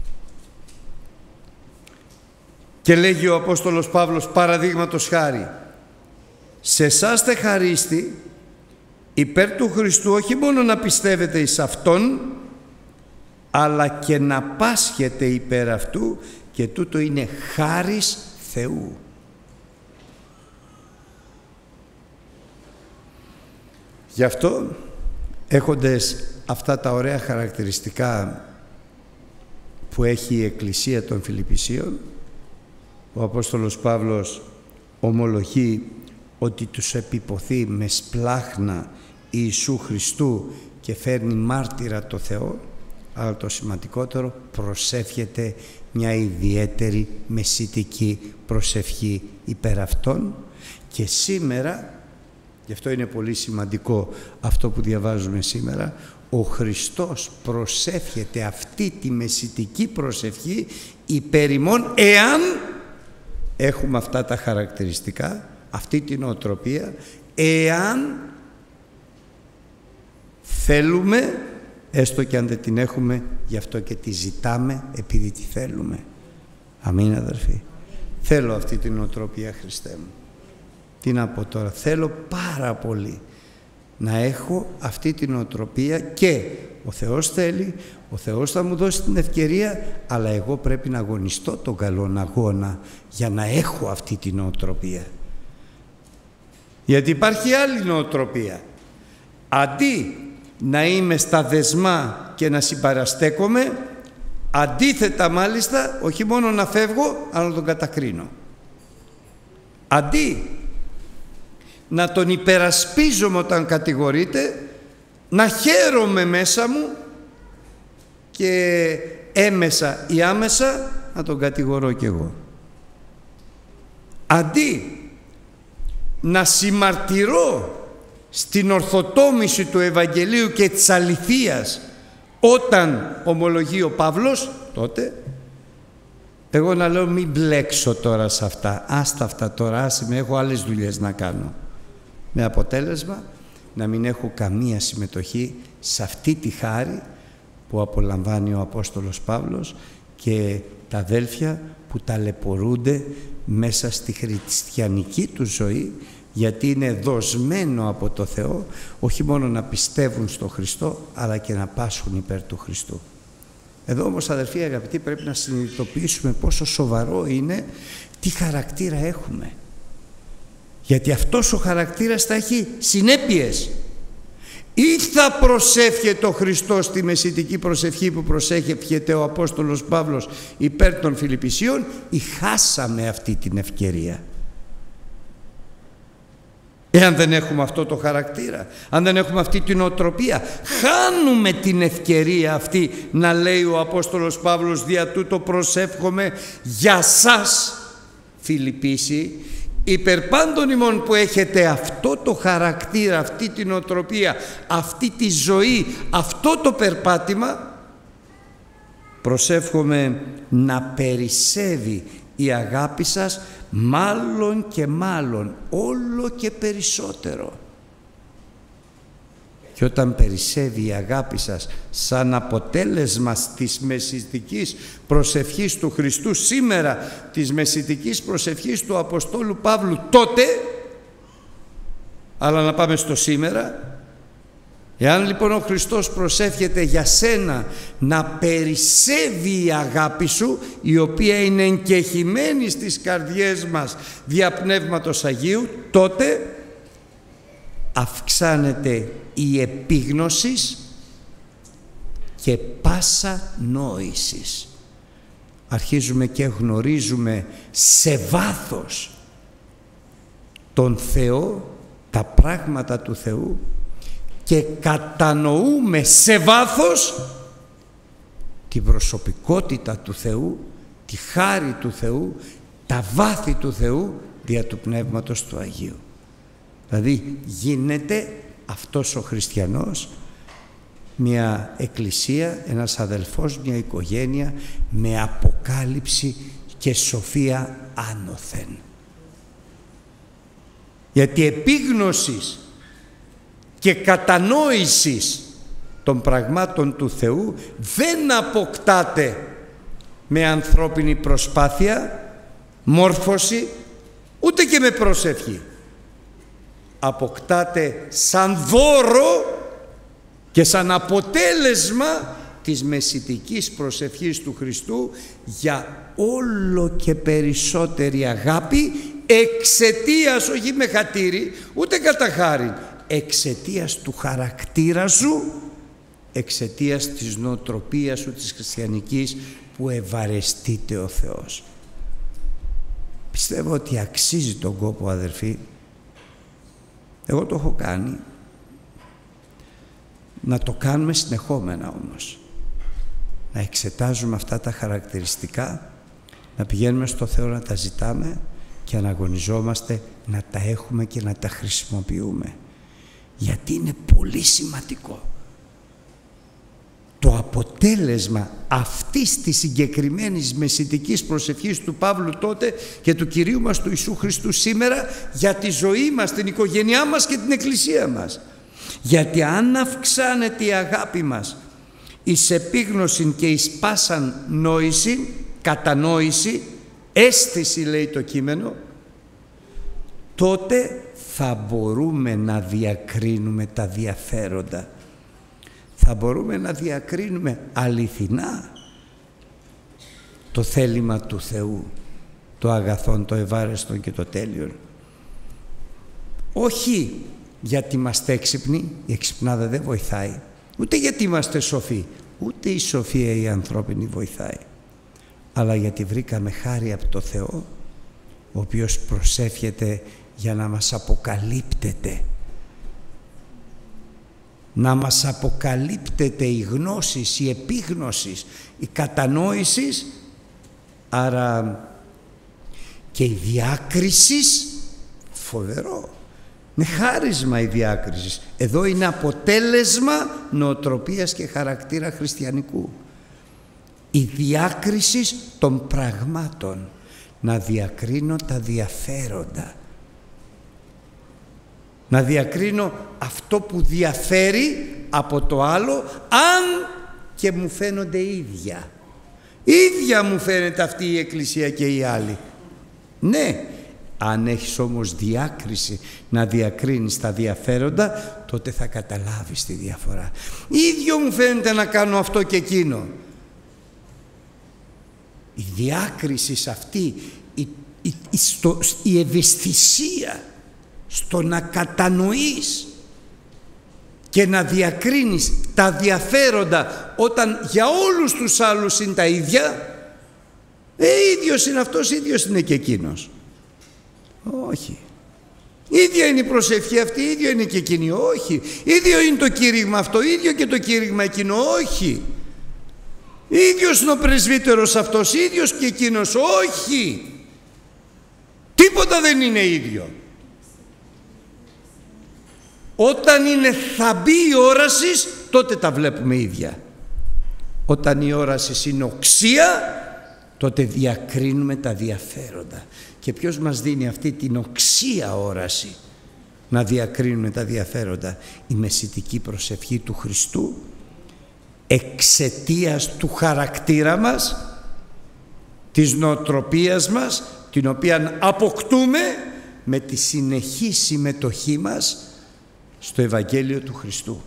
Και λέγει ο Απόστολος Παύλος παραδείγματος χάρη, σε εσάς τε χαρίστη υπέρ του Χριστού όχι μόνο να πιστεύετε εις Αυτόν, αλλά και να πάσχετε υπέρ Αυτού, και τούτο είναι χάρις Θεού. Γι' αυτό, έχοντες αυτά τα ωραία χαρακτηριστικά που έχει η Εκκλησία των Φιλιππισίων, ο Απόστολος Παύλος ομολογεί ότι τους επιποθεί με σπλάχνα Ιησού Χριστού και φέρνει μάρτυρα το Θεό, αλλά το σημαντικότερο, προσεύχεται μια ιδιαίτερη μεσητική προσευχή υπέρ αυτών. Και σήμερα, γι' αυτό είναι πολύ σημαντικό αυτό που διαβάζουμε σήμερα, ο Χριστός προσεύχεται αυτή τη μεσητική προσευχή υπέρ ημών, εάν έχουμε αυτά τα χαρακτηριστικά, αυτή την νοοτροπία, εάν θέλουμε, έστω και αν δεν την έχουμε, γι' αυτό και τη ζητάμε, επειδή τη θέλουμε. Αμήν, αδερφοί. Θέλω αυτή την νοοτροπία, Χριστέ μου. Τι να πω τώρα, θέλω πάρα πολύ να έχω αυτή την νοοτροπία, και ο Θεός θέλει, ο Θεός θα μου δώσει την ευκαιρία, αλλά εγώ πρέπει να αγωνιστώ τον καλόν αγώνα για να έχω αυτή την νοοτροπία. Γιατί υπάρχει άλλη νοοτροπία. Αντί να είμαι στα δεσμά και να συμπαραστέκομαι, αντίθετα μάλιστα, όχι μόνο να φεύγω, αλλά να τον κατακρίνω. Αντί να τον υπερασπίζομαι όταν κατηγορείται, να χαίρομαι μέσα μου και έμεσα ή άμεσα να τον κατηγορώ κι εγώ. Αντί να συμμαρτυρώ στην ορθοτόμηση του Ευαγγελίου και της αληθείας όταν ομολογεί ο Παύλος, τότε εγώ να λέω μην μπλέξω τώρα σε αυτά, άστα αυτά τώρα, άσε με, έχω άλλες δουλειές να κάνω. Με αποτέλεσμα να μην έχω καμία συμμετοχή σε αυτή τη χάρη που απολαμβάνει ο Απόστολος Παύλος και τα αδέλφια που ταλαιπωρούνται μέσα στη χριστιανική του ζωή, γιατί είναι δοσμένο από το Θεό όχι μόνο να πιστεύουν στο Χριστό, αλλά και να πάσχουν υπέρ του Χριστού. Εδώ όμως, αδελφοί αγαπητοί, πρέπει να συνειδητοποιήσουμε πόσο σοβαρό είναι, τι χαρακτήρα έχουμε. Γιατί αυτός ο χαρακτήρας θα έχει συνέπειες. Ή θα προσεύχεται ο Χριστός στη μεσητική προσευχή που προσεύχεται ο Απόστολος Παύλος υπέρ των Φιλιππισίων, ή χάσαμε αυτή την ευκαιρία. Εάν δεν έχουμε αυτό το χαρακτήρα, αν δεν έχουμε αυτή την οτροπία, χάνουμε την ευκαιρία αυτή να λέει ο Απόστολος Παύλος, δια τούτο προσεύχομαι για σας, Φιλιππίσι, υπερπάντων ημών που έχετε αυτό το χαρακτήρα, αυτή την οτροπία, αυτή τη ζωή, αυτό το περπάτημα, προσεύχομαι να περισσεύει η αγάπη σας μάλλον και μάλλον, όλο και περισσότερο. Και όταν περισσεύει η αγάπη σας σαν αποτέλεσμα της μεσητικής προσευχής του Χριστού σήμερα, της μεσητικής προσευχής του Αποστόλου Παύλου τότε, αλλά να πάμε στο σήμερα, εάν λοιπόν ο Χριστός προσεύχεται για σένα να περισσεύει η αγάπη σου, η οποία είναι εγκεχημένη στις καρδιές μας δια Πνεύματος Αγίου, τότε αυξάνεται η επίγνωσης και πάσα νόησης. Αρχίζουμε και γνωρίζουμε σε βάθος τον Θεό, τα πράγματα του Θεού, και κατανοούμε σε βάθος την προσωπικότητα του Θεού, τη χάρη του Θεού, τα βάθη του Θεού δια του Πνεύματος του Αγίου. Δηλαδή γίνεται αυτός ο χριστιανός μια εκκλησία, ένας αδελφός, μια οικογένεια με αποκάλυψη και σοφία άνωθεν. Γιατί επίγνωσης και κατανόησης των πραγμάτων του Θεού δεν αποκτάται με ανθρώπινη προσπάθεια, μόρφωση, ούτε και με προσευχή. Αποκτάται σαν δώρο και σαν αποτέλεσμα της μεσητικής προσευχής του Χριστού για όλο και περισσότερη αγάπη, εξαιτίας, όχι με χατήρι, ούτε κατά χάριν, εξαιτίας του χαρακτήρα σου, εξαιτίας της νοοτροπίας σου της χριστιανικής που ευαρεστείται ο Θεός. Πιστεύω ότι αξίζει τον κόπο, αδερφοί. Εγώ το έχω κάνει. Να το κάνουμε συνεχόμενα όμως. Να εξετάζουμε αυτά τα χαρακτηριστικά, να πηγαίνουμε στο Θεό να τα ζητάμε και να αγωνιζόμαστε να τα έχουμε και να τα χρησιμοποιούμε. Γιατί είναι πολύ σημαντικό. Το αποτέλεσμα αυτής της συγκεκριμένης μεσητικής προσευχής του Παύλου τότε και του Κυρίου μας του Ιησού Χριστού σήμερα για τη ζωή μας, την οικογένειά μας και την εκκλησία μας. Γιατί αν αυξάνεται η αγάπη μας εις επίγνωση και εις πάσαν νόηση, κατανόηση, αίσθηση λέει το κείμενο, τότε θα μπορούμε να διακρίνουμε τα διαφέροντα. Θα μπορούμε να διακρίνουμε αληθινά το θέλημα του Θεού, το αγαθόν, το ευάρεστον και το τέλειον. Όχι γιατί είμαστε έξυπνοι, η εξυπνάδα δεν βοηθάει, ούτε γιατί είμαστε σοφοί, ούτε η σοφία η ανθρώπινη βοηθάει, αλλά γιατί βρήκαμε χάρη από το Θεό, ο οποίος προσεύχεται για να μας αποκαλύπτεται, να μας αποκαλύπτεται η γνώση, η επίγνωση, η κατανόηση, άρα και η διάκριση. Φοβερό, είναι χάρισμα η διάκριση. Εδώ είναι αποτέλεσμα νοοτροπίας και χαρακτήρα χριστιανικού. Η διάκριση των πραγμάτων, να διακρίνω τα διαφέροντα, να διακρίνω αυτό που διαφέρει από το άλλο, αν και μου φαίνονται ίδια. Ίδια μου φαίνεται αυτή η εκκλησία και η άλλη. Ναι, αν έχεις όμως διάκριση να διακρίνεις τα διαφέροντα, τότε θα καταλάβεις τη διαφορά. Ίδιο μου φαίνεται να κάνω αυτό και εκείνο. Η διάκριση σε αυτή, η ευαισθησία στο να κατανοείς και να διακρίνεις τα διαφέροντα όταν για όλους τους άλλους είναι τα ίδια, ίδιος είναι αυτός, ίδιος είναι και εκείνος. Όχι. Ίδια είναι η προσευχή αυτή, ίδιο είναι και εκείνη. Όχι. Ίδιο είναι το κήρυγμα αυτό, ίδιο και το κήρυγμα εκείνο. Όχι. Ίδιος είναι ο πρεσβύτερος αυτός, ίδιος και εκείνος. Όχι. Τίποτα δεν είναι ίδιο. Όταν είναι θαμπή η όραση, τότε τα βλέπουμε ίδια. Όταν η όραση είναι οξία, τότε διακρίνουμε τα διαφέροντα. Και ποιος μας δίνει αυτή την οξία όραση να διακρίνουμε τα διαφέροντα? Η μεσητική προσευχή του Χριστού, εξαιτίας του χαρακτήρα μας, της νοοτροπίας μας, την οποία αποκτούμε με τη συνεχή συμμετοχή μας στο Ευαγγέλιο του Χριστού.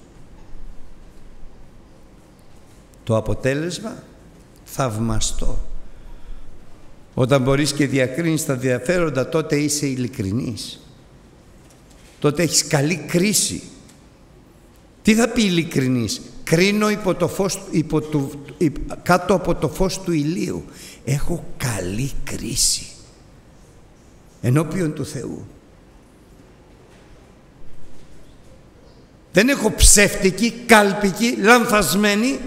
Το αποτέλεσμα θαυμαστό. Όταν μπορείς και διακρίνεις τα διαφέροντα, τότε είσαι ειλικρινής. Τότε έχεις καλή κρίση. Τι θα πει ειλικρινής? Κρίνω κάτω από το φως του ηλίου. Έχω καλή κρίση ενώπιον του Θεού. Δεν έχω ψεύτικη, κάλπικη, λανθασμένη,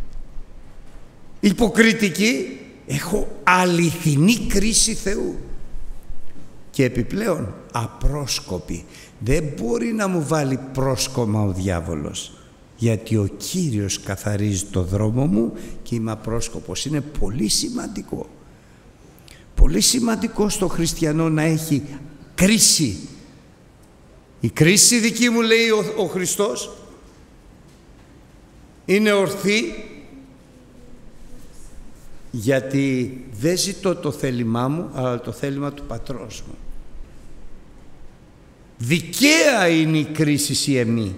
υποκριτική. Έχω αληθινή κρίση Θεού. Και επιπλέον απρόσκοπη. Δεν μπορεί να μου βάλει πρόσκομα ο διάβολος, γιατί ο Κύριος καθαρίζει το δρόμο μου και είμαι απρόσκοπος. Είναι πολύ σημαντικό. Πολύ σημαντικό στο χριστιανό να έχει κρίση. Η κρίση δική μου, λέει ο Χριστός, είναι ορθή, γιατί δεν ζητώ το θέλημά μου, αλλά το θέλημα του Πατρός μου. Δικαία είναι η κρίση η εμή.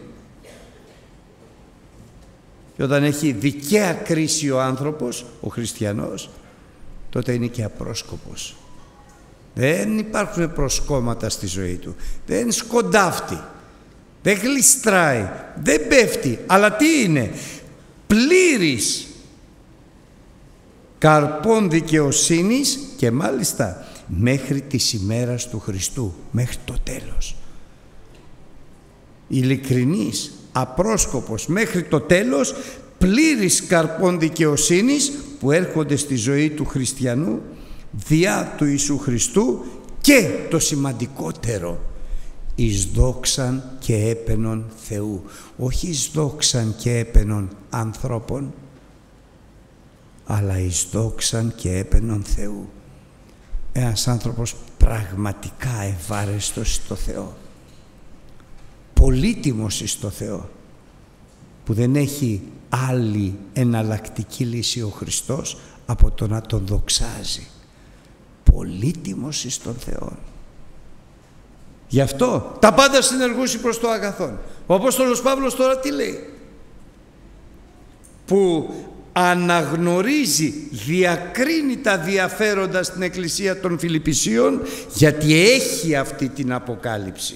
Και όταν έχει δικαία κρίση ο άνθρωπος, ο χριστιανός, τότε είναι και απρόσκοπος. Δεν υπάρχουν προσκόμματα στη ζωή του. Δεν σκοντάφτει, δεν γλιστράει, δεν πέφτει. Αλλά τι είναι? Πλήρης καρπών δικαιοσύνης, και μάλιστα μέχρι της ημέρας του Χριστού, μέχρι το τέλος. Ειλικρινής, απρόσκοπος μέχρι το τέλος, πλήρης καρπών δικαιοσύνης που έρχονται στη ζωή του χριστιανού διά του Ιησού Χριστού, και το σημαντικότερο, εις δόξαν και έπαινον Θεού. Όχι εις δόξαν και έπαινον ανθρώπων, αλλά εις δόξαν και έπαινον Θεού. Ένας άνθρωπος πραγματικά ευάρεστος στο Θεό, πολύτιμος εις το Θεό, που δεν έχει άλλη εναλλακτική λύση ο Χριστός από το να τον δοξάζει. Πολύτιμος εις τον Θεό. Γι' αυτό τα πάντα συνεργούσι προς το αγαθόν. Ο Απόστολος Παύλος τώρα τι λέει? Που αναγνωρίζει, διακρίνει τα διαφέροντα στην Εκκλησία των Φιλιππισίων, γιατί έχει αυτή την αποκάλυψη.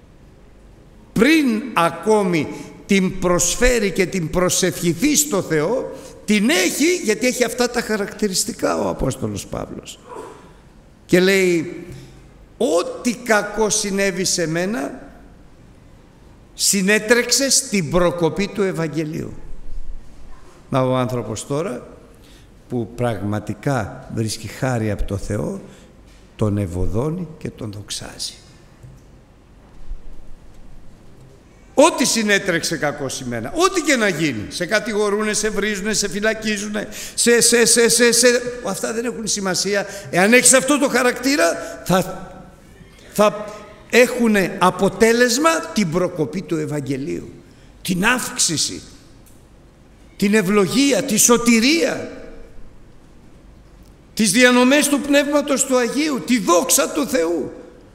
Πριν ακόμη την προσφέρει και την προσευχηθεί στο Θεό, την έχει, γιατί έχει αυτά τα χαρακτηριστικά ο Απόστολος Παύλος. Και λέει, ό,τι κακό συνέβη σε μένα συνέτρεξε στην προκοπή του Ευαγγελίου. Μα ο άνθρωπος τώρα που πραγματικά βρίσκει χάρη από το Θεό, τον ευωδώνει και τον δοξάζει. Ό,τι συνέτρεξε κακό σημαίνα, ό,τι και να γίνει, σε κατηγορούνε, σε βρίζουνε, σε φυλακίζουνε, αυτά δεν έχουν σημασία. Εάν έχεις αυτό το χαρακτήρα, θα έχουν αποτέλεσμα την προκοπή του Ευαγγελίου, την αύξηση, την ευλογία, τη σωτηρία, τις διανομές του Πνεύματος του Αγίου, τη δόξα του Θεού.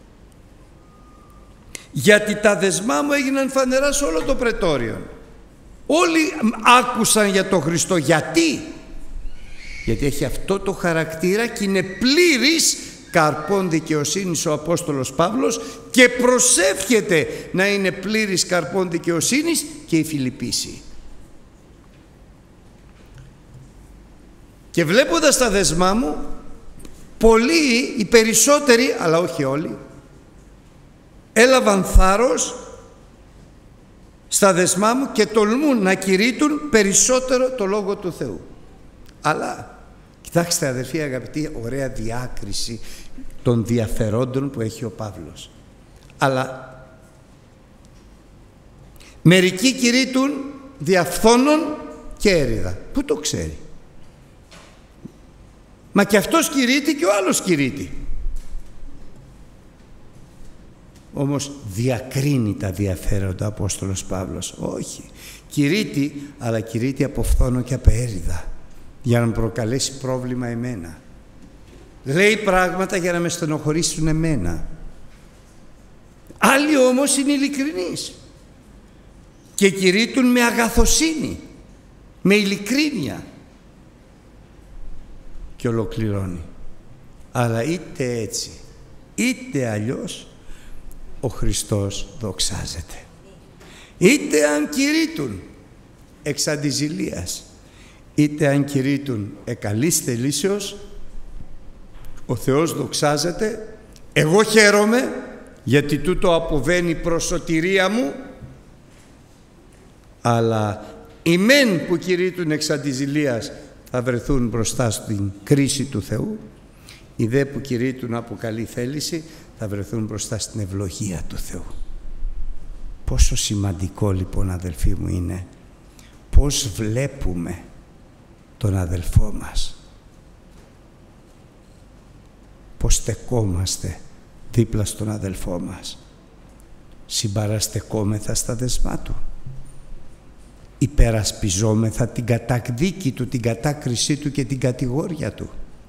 Γιατί τα δεσμά μου έγιναν φανερά σε όλο το πρετόριο. Όλοι άκουσαν για τον Χριστό. Γιατί? Γιατί έχει αυτό το χαρακτήρα και είναι πλήρης καρπών δικαιοσύνης ο Απόστολος Παύλος, και προσεύχεται να είναι πλήρης καρπών δικαιοσύνης και οι Φιλιππίσιοι. Και βλέποντας τα δεσμά μου, πολλοί, οι περισσότεροι, αλλά όχι όλοι, έλαβαν θάρρος στα δεσμά μου και τολμούν να κηρύττουν περισσότερο το Λόγο του Θεού. Αλλά, κοιτάξτε αδερφοί αγαπητοί, ωραία διάκριση των διαφερόντων που έχει ο Παύλος. Αλλά μερικοί κηρύττουν διαφθόνων και έριδα. Πού το ξέρει? Μα και αυτός κηρύττει και ο άλλος κηρύττει. Όμως διακρίνει τα διαφέροντα ο Απόστολος Παύλος. Όχι. Κηρύττει, αλλά κηρύττει από φθόνο και από έριδα, για να μου προκαλέσει πρόβλημα εμένα. Λέει πράγματα για να με στενοχωρήσουν εμένα. Άλλοι όμως είναι ειλικρινείς και κηρύττουν με αγαθοσύνη, με ειλικρίνεια. Και ολοκληρώνει. Αλλά είτε έτσι, είτε αλλιώς, ο Χριστός δοξάζεται. Είτε αν κηρύττουν εξ αντιζηλίας, είτε αν κηρύττουν εκαλής θελήσεως, ο Θεός δοξάζεται. Εγώ χαίρομαι, γιατί τούτο αποβαίνει προς σωτηρία μου, αλλά οι μεν που κηρύττουν εξ αντιζηλίας θα βρεθούν μπροστά στην κρίση του Θεού, οι δε που κηρύττουν από καλή θέληση θα βρεθούν μπροστά στην ευλογία του Θεού. Πόσο σημαντικό λοιπόν, αδελφοί μου, είναι πώς βλέπουμε τον αδελφό μας, πώς στεκόμαστε δίπλα στον αδελφό μας. Συμπαραστεκόμεθα στα δεσμά του, υπερασπιζόμεθα την καταδίκη του, την κατάκρισή του και την κατηγόρια του,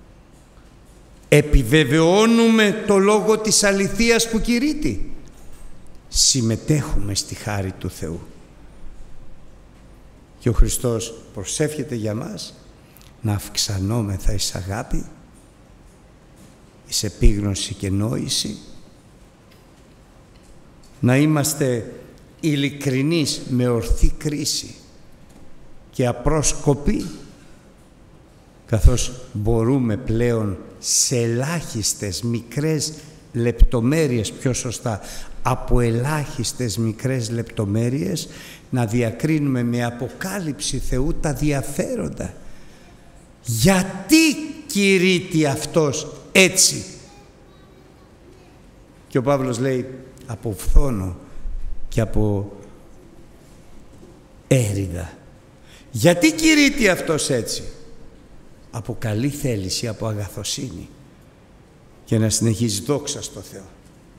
επιβεβαιώνουμε το λόγο της αληθείας που κηρύττει, συμμετέχουμε στη χάρη του Θεού. Και ο Χριστός προσεύχεται για μας να αυξανόμεθα εις αγάπη, εις επίγνωση και νόηση, να είμαστε ειλικρινείς με ορθή κρίση και απρόσκοποι, καθώς μπορούμε πλέον σε ελάχιστες μικρές λεπτομέρειες, πιο σωστά από ελάχιστες μικρές λεπτομέρειες, να διακρίνουμε με αποκάλυψη Θεού τα διαφέροντα. Γιατί κηρύττει αυτός έτσι? Και ο Παύλος λέει από φθόνο και από έριδα. Γιατί κηρύττει αυτός έτσι? Από καλή θέληση, από αγαθοσύνη, και να συνεχίζει δόξα στο Θεό.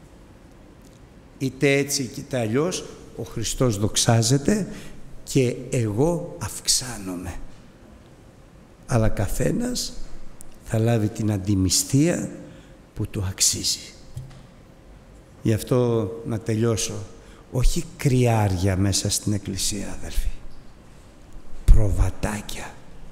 Είτε έτσι είτε αλλιώς, ο Χριστός δοξάζεται και εγώ αυξάνομαι. Αλλά καθένας θα λάβει την αντιμισθία που του αξίζει. Γι' αυτό να τελειώσω. Όχι κρυάρια μέσα στην Εκκλησία, αδελφοί. Προβατάκια.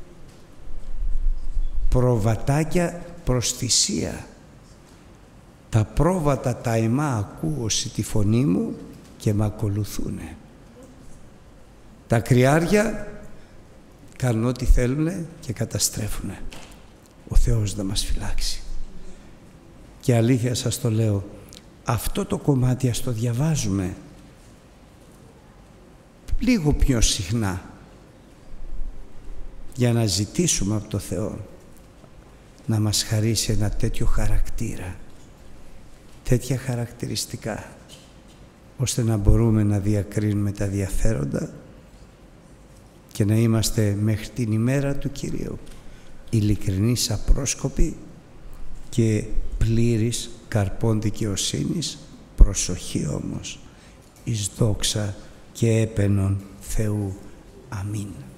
Προβατάκια προς θυσία. Τα πρόβατα τα αιμά ακούωση τη φωνή μου και με ακολουθούνε. Τα κρυάρια κάνουν ό,τι θέλουνε και καταστρέφουνε. Ο Θεός να μας φυλάξει. Και αλήθεια σας το λέω, αυτό το κομμάτι ας το διαβάζουμε λίγο πιο συχνά, για να ζητήσουμε από το Θεό να μας χαρίσει ένα τέτοιο χαρακτήρα, τέτοια χαρακτηριστικά, ώστε να μπορούμε να διακρίνουμε τα διαφέροντα και να είμαστε μέχρι την ημέρα του Κυρίου ειλικρινείς, απρόσκοποι και πλήρης καρπών δικαιοσύνης, προσοχή όμως, εις δόξα και έπαινον Θεού. Αμήν.